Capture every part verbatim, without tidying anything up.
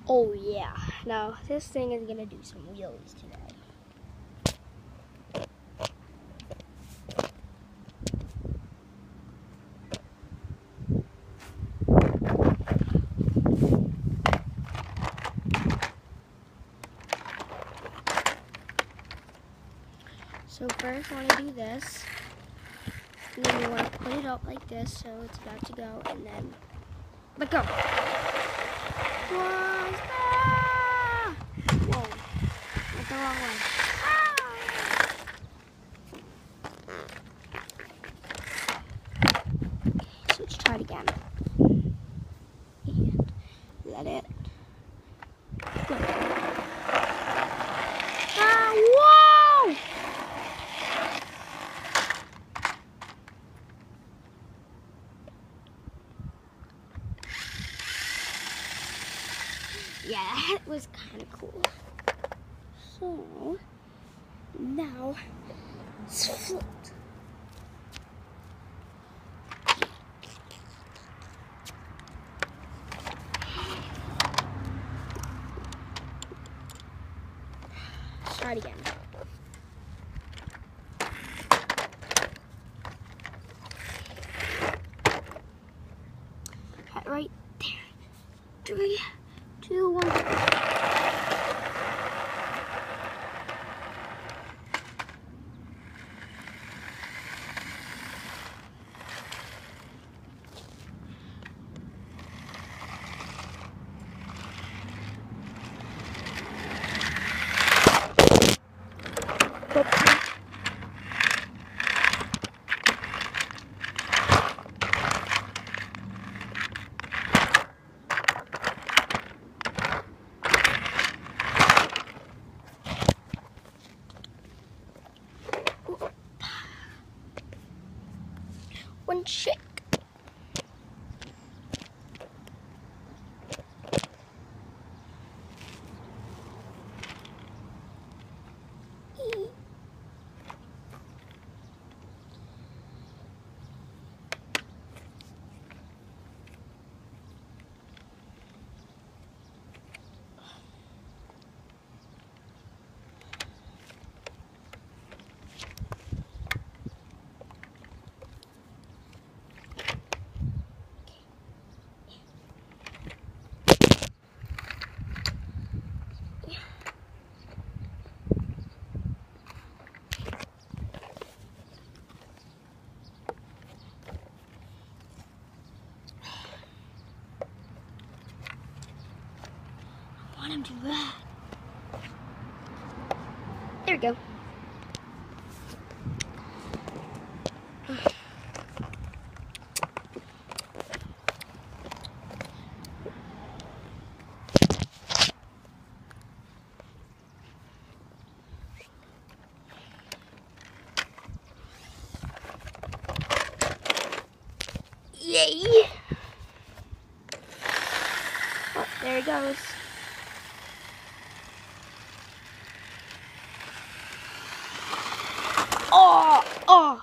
Oh yeah. Now this thing is gonna do some wheelies today. So first I want to do this. And then you want to put it up like this so it's about to go, and then let go. Whoa, Whoa. Went the wrong way. Okay, so let's try it again. And let it go. Ah, whoa! Yeah, that was kind of cool. So, now, it's flipped. Let's try it again. Right there. Three, two, one. One shake. I want him to run. There we go. Yay! Oh, there he goes. Oh, oh.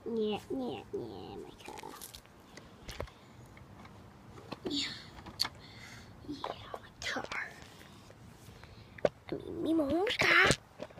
Yeah, yeah, yeah, my car. Yeah, yeah, my car. I mean, me mom's car.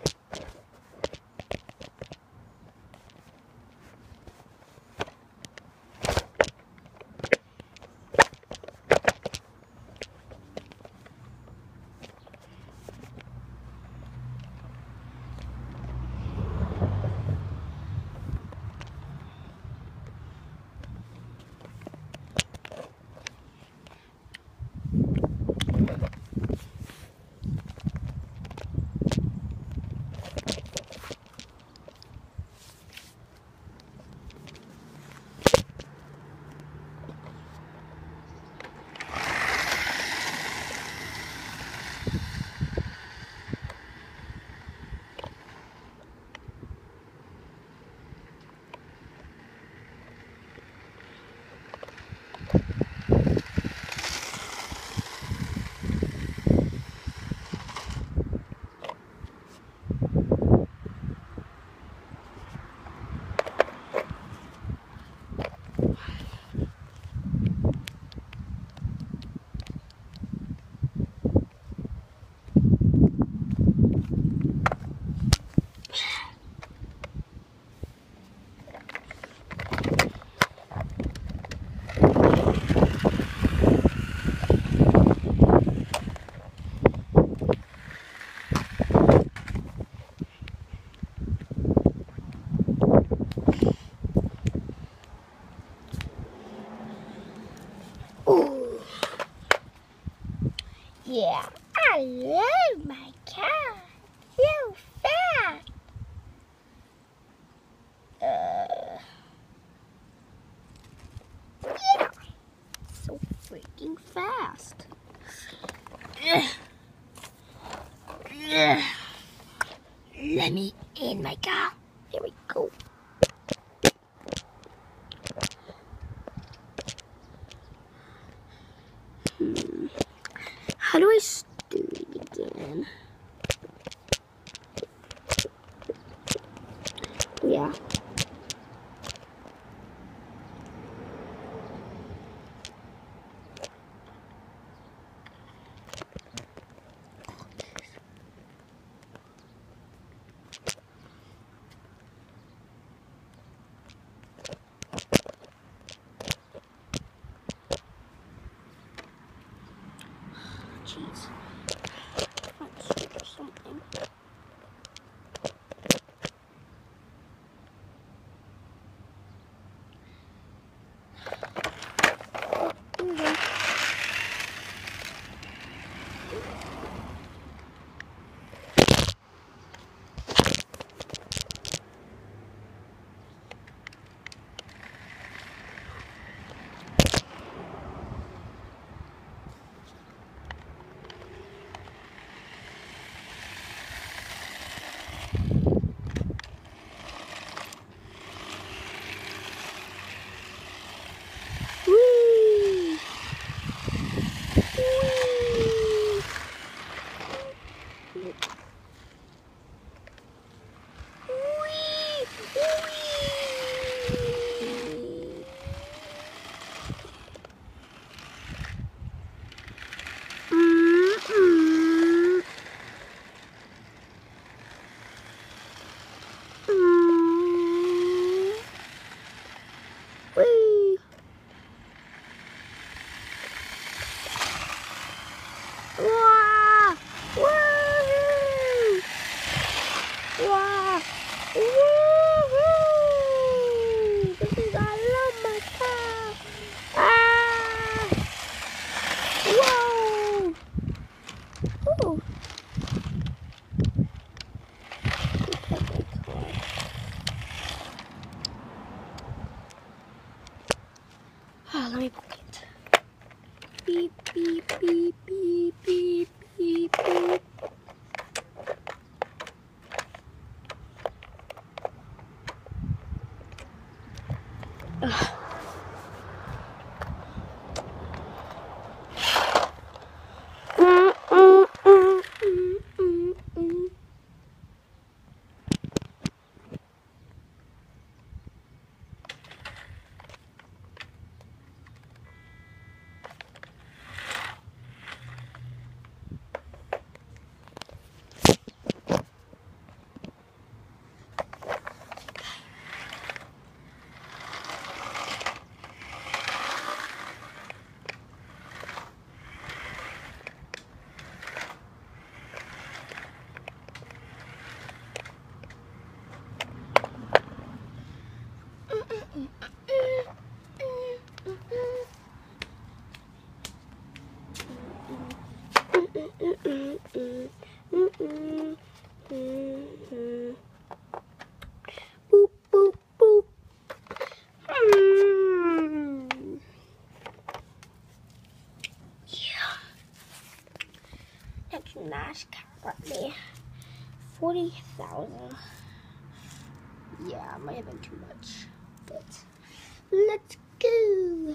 Ooh. Yeah, I love my car. So fast. Uh, yeah, so freaking fast. Ugh. Ugh. Let me in my car. Here we go. Hmm. How do I start again? Yeah. Jeez. Let's switch or something. Here we go. Whee! Whee! Whee! Whee! Mm-mm. Mm. Whee! Wah! Woohoo! Wah! Woohoo! This is, I love my car. Ah! Whoa! Ooh. Oh, let me book it. Beep, beep, beep, beep, beep, beep, beep. Ugh. Mm, mm, mm, mm, mm, mm. Mm-mm, mm-mm, mm-mm. Boop, boop, boop. Mm. Yeah. That's a nice car right there. forty thousand. Yeah, might have been too much, but let's go.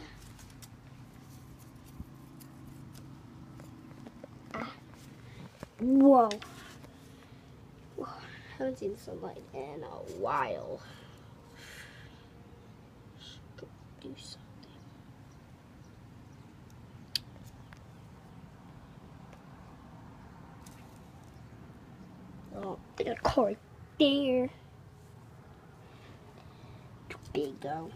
Ah. Whoa. Whoa. Haven't seen sunlight in a while. Let's go do something. Oh, they got a car right there. Too big though.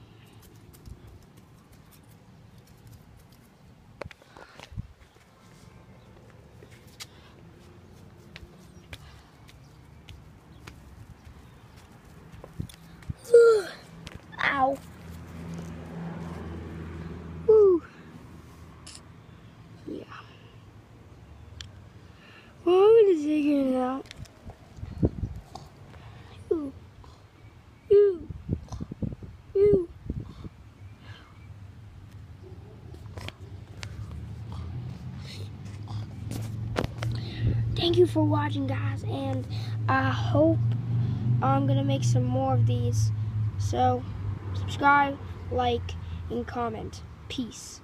Ow. Woo. Yeah. Well, I'm gonna take it out. Ooh. Ooh. Ooh. Thank you for watching, guys, and I hope I'm gonna make some more of these. So subscribe, like, and comment. Peace.